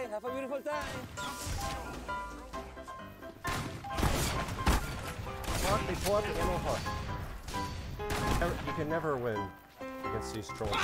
Bye. Have a beautiful time. They pull out the ammo hook. You can never win against these trolls.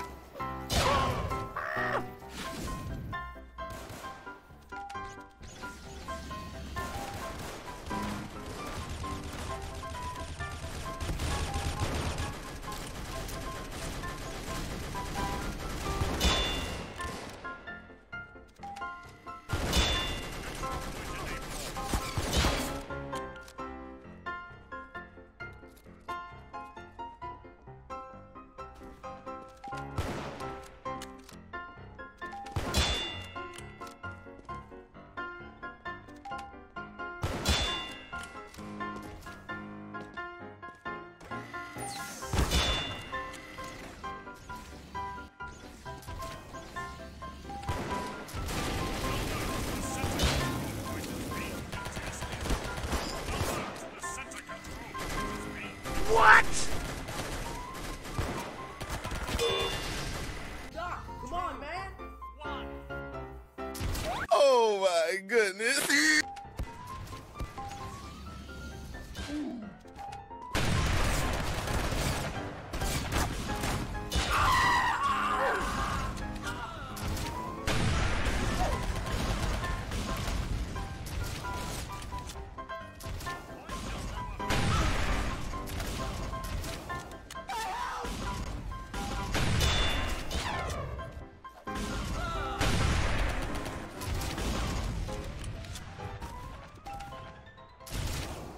What? Doc, come on, man. Oh my goodness.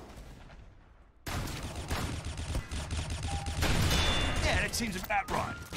Seems about right.